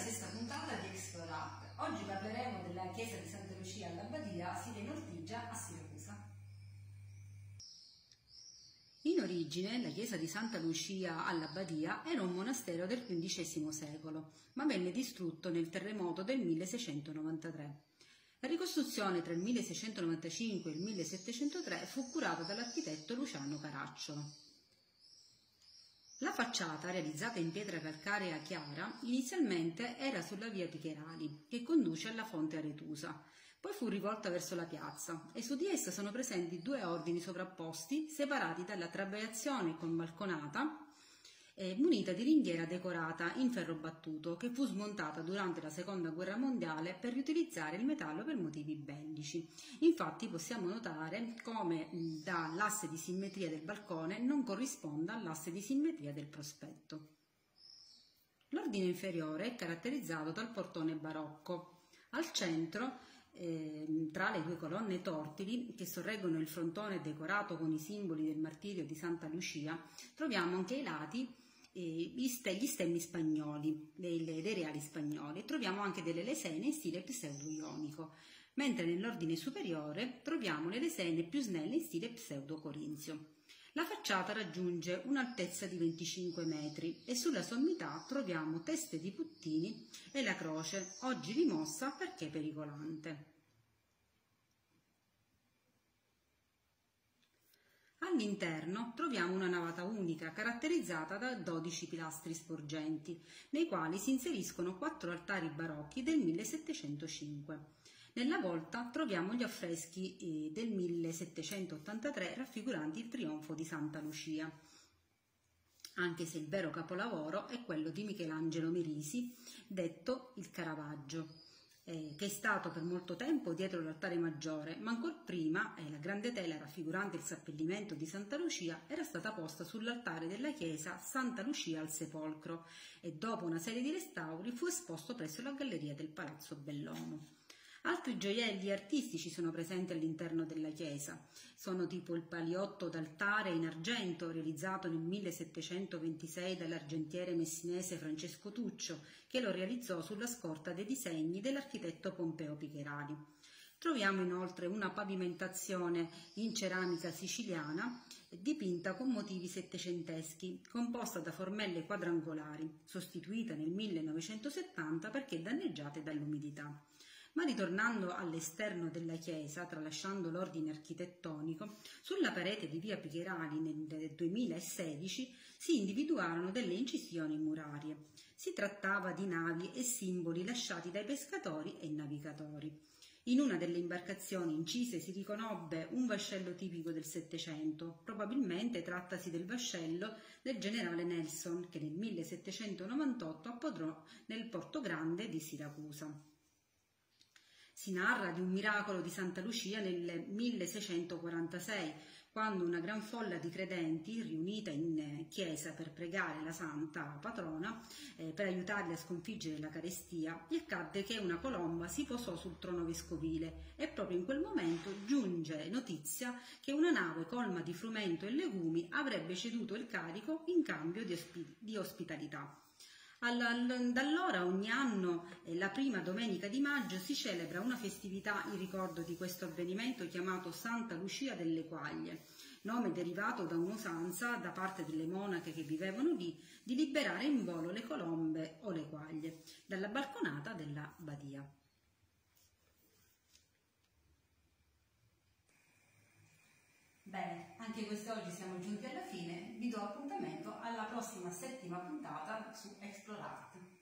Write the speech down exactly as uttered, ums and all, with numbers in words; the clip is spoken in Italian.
sesta puntata di Explorat. Oggi parleremo della chiesa di Santa Lucia all'Abbadia, sita in Ortigia a Siracusa. In origine la chiesa di Santa Lucia all'Abbadia era un monastero del quindicesimo secolo, ma venne distrutto nel terremoto del milleseicentonovantatré. La ricostruzione tra il milleseicentonovantacinque e il millesettecentotre fu curata dall'architetto Luciano Caracciolo. La facciata, realizzata in pietra calcarea chiara, inizialmente era sulla via Picherali, che conduce alla fonte Aretusa, poi fu rivolta verso la piazza e su di essa sono presenti due ordini sovrapposti, separati dalla trabeazione con balconata, eh, munita di ringhiera decorata in ferro battuto, che fu smontata durante la Seconda Guerra Mondiale per riutilizzare il metallo per motivi bellici. Infatti possiamo notare come l'asse di simmetria del balcone non corrisponda all'asse di simmetria del prospetto. L'ordine inferiore è caratterizzato dal portone barocco. Al centro, eh, tra le due colonne tortili che sorreggono il frontone decorato con i simboli del martirio di Santa Lucia, troviamo anche ai lati eh, gli stemmi spagnoli, dei, dei reali spagnoli, e troviamo anche delle lesene in stile pseudo-ionico, mentre nell'ordine superiore troviamo le lesene più snelle in stile pseudo-corinzio. La facciata raggiunge un'altezza di venticinque metri e sulla sommità troviamo teste di puttini e la croce, oggi rimossa perché pericolante. All'interno troviamo una navata unica caratterizzata da dodici pilastri sporgenti, nei quali si inseriscono quattro altari barocchi del millesettecentocinque. Nella volta troviamo gli affreschi del millesettecentottantatré raffiguranti il trionfo di Santa Lucia, anche se il vero capolavoro è quello di Michelangelo Merisi, detto il Caravaggio, eh, che è stato per molto tempo dietro l'altare maggiore, ma ancor prima eh, la grande tela raffigurante il seppellimento di Santa Lucia era stata posta sull'altare della chiesa Santa Lucia al Sepolcro e dopo una serie di restauri fu esposto presso la galleria del Palazzo Bellomo. Altri gioielli artistici sono presenti all'interno della chiesa, sono tipo il paliotto d'altare in argento realizzato nel millesettecentoventisei dall'argentiere messinese Francesco Tuccio, che lo realizzò sulla scorta dei disegni dell'architetto Pompeo Picherali. Troviamo inoltre una pavimentazione in ceramica siciliana dipinta con motivi settecenteschi, composta da formelle quadrangolari, sostituita nel millenovecentosettanta perché danneggiate dall'umidità. Ma ritornando all'esterno della chiesa, tralasciando l'ordine architettonico, sulla parete di via Picherali nel duemilasedici si individuarono delle incisioni murarie. Si trattava di navi e simboli lasciati dai pescatori e navigatori. In una delle imbarcazioni incise si riconobbe un vascello tipico del Settecento, probabilmente trattasi del vascello del generale Nelson, che nel millesettecentonovantotto approdò nel Porto Grande di Siracusa. Si narra di un miracolo di Santa Lucia nel milleseicentoquarantasei, quando una gran folla di credenti, riunita in chiesa per pregare la santa patrona, eh, per aiutarli a sconfiggere la carestia, gli accadde che una colomba si posò sul trono vescovile e proprio in quel momento giunge notizia che una nave colma di frumento e legumi avrebbe ceduto il carico in cambio di, ospi- di ospitalità. Da allora ogni anno, eh, la prima domenica di maggio, si celebra una festività in ricordo di questo avvenimento chiamato Santa Lucia delle Quaglie, nome derivato da un'usanza da parte delle monache che vivevano lì di liberare in volo le colombe o le quaglie dalla balconata della badia. Bene, anche quest'oggi siamo giunti alla fine, vi do appuntamento alla prossima settima puntata su Explorat.